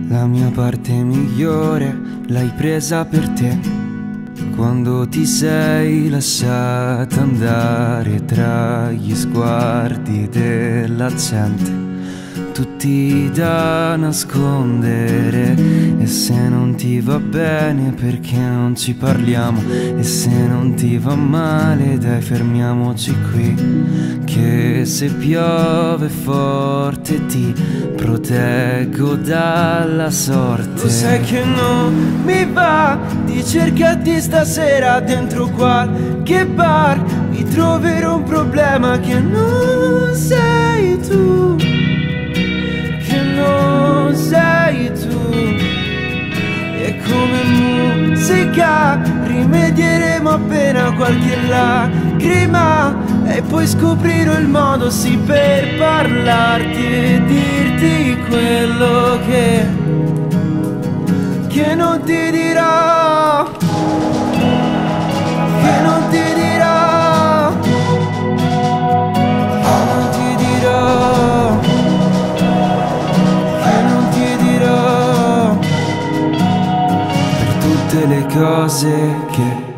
La mia parte migliore l'hai presa per te, quando ti sei lasciata andare tra gli sguardi della gente, tutti da nascondere. E se non ti va bene perché non ci parliamo, e se non ti va male dai fermiamoci qui, che se piove forte ti proteggo dalla sorte. Lo sai che non mi va di cercarti stasera dentro qualche bar, mi troverò un problema che non sei tu, che non sei tu. E come musica rimedieremo appena qualche lacrima, e poi scoprirò il modo sì per parlarti e dirti quello che non ti dirò, che non ti dirò, che non ti dirò, che non ti dirò, per tutte le cose che